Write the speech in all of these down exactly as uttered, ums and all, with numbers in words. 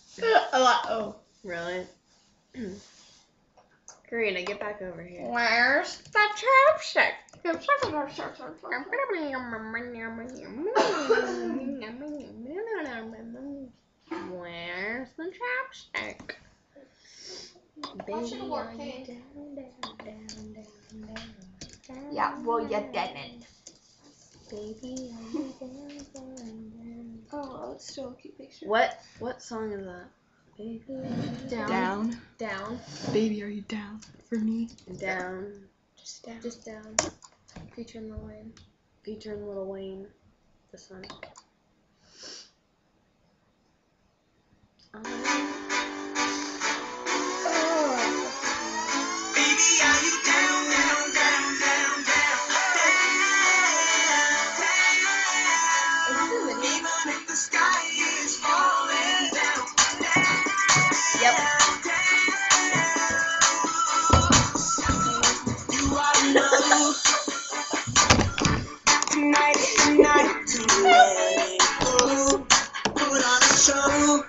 A lot. Oh. Really? Karina, get back over here. Where's the chopstick? Where's the chopstick? Baby, are you down, down, down, down, down? Yeah, well, you didn't. Baby, are you down, down, down? Oh, it's still a cute picture. What? What song is that? Baby, Down. Down. Down. Baby, are you down for me? down. Just down. Just down. Featuring Lil Wayne. Featuring Lil Wayne. This one. Um, Baby, are you down, down, down, down, down, down? Even if the sky is falling down, Yep. you are enough. Tonight is the night to let it go. Put on a show.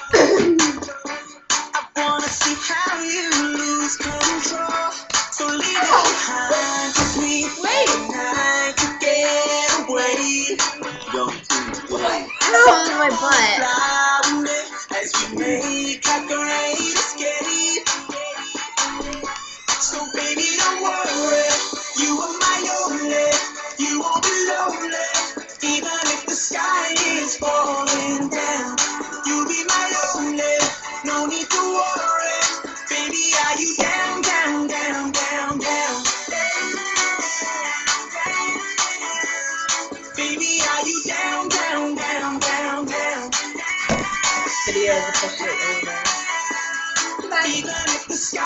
I wanna see how you lose control. So leave it behind, 'cause we tonight to get away. Ow, my butt. Fly with me as we make our great escape. So baby, don't worry, you are my only. You won't be lonely, even if the sky is falling down. You'll be my only, no need to worry. Baby, are you down, down, down, down, down? Baby, are you down, down, down, down, down? Video is officially over. Even if the sky